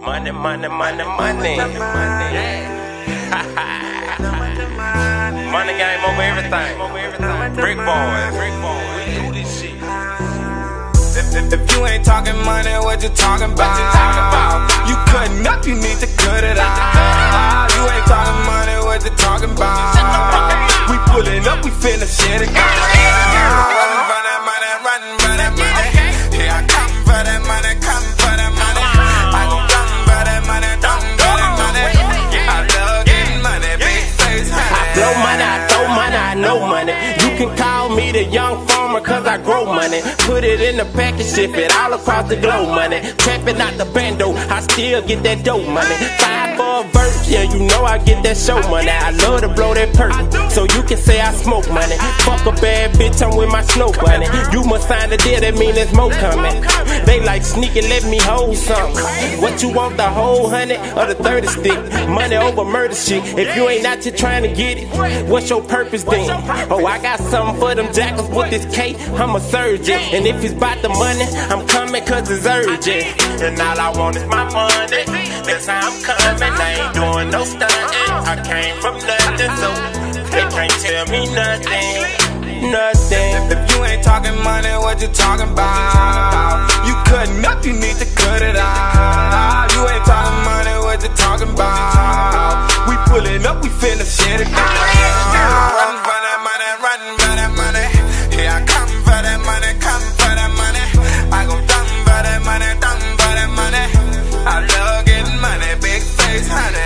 Money, money, money, money. Money game over everything. Brick boys. We do this shit. If you ain't talking money, what you talking about? You cutting up, you need to cut it out. You ain't talking money, what you talking about? We pulling up, we finna shit it. Running for that money, running for that money. Here I come for that money, come for that money. I gon' come for that money, come for that money. I love getting money, big face honey. I blow money, I throw money, I know money. You can call me the young farmer cause I grow money. Put it in the package, ship it all across the globe money. Trapping out the bando, I still get that dope money. 5 for a verse, yeah you know I get that show money. I love to blow that perk, so you can say I smoke money. Fuck a bad bitch, I'm with my snow bunny. You must sign the deal, that mean there's more coming. They like sneaking, let me hold something. What you want, the whole 100 or the 30 stick? Money over murder shit. If you ain't out here trying to get it, what's your purpose then? Oh, I got something for them jackals with this K, I'm a surgeon. And if it's about the money, I'm coming cause it's urgent. And all I want is my money, that's how I'm coming. I ain't doing no stunting, I came from nothing, so they can't tell me nothing, nothing. If you ain't talking money, what you talking about? You cutting up, you need to cut it out. You ain't talking money, what you talking about? We pulling up, we finna shit it. Running for that money, running for that money. Here I come for that money, come for that money. I gon' dumb for that money, dumb for that money. I love getting money, big face honey.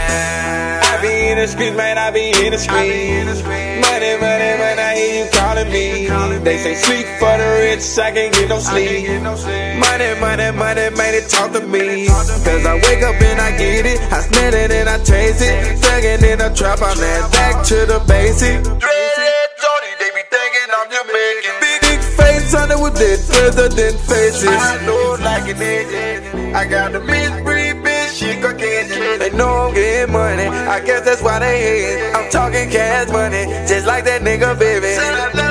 I be in the streets, man, I be in the streets. Money, money, money, I hear you calling me. They say sleep for the rich, I can't get no sleep. Money, money, money, man, it talk to me. Cause I wake up and I get it, I smell it and I taste it. Thuggin' in a trap, I'm that back to the basic. Dreadhead Tony, they be thinking I'm Jamaican. Big face on it with this president faces. I know like it is. I got the mid-breed bitch, she Caucasian. They know I'm getting money, I guess that's why they hate. I'm talking cash money, just like that nigga, baby.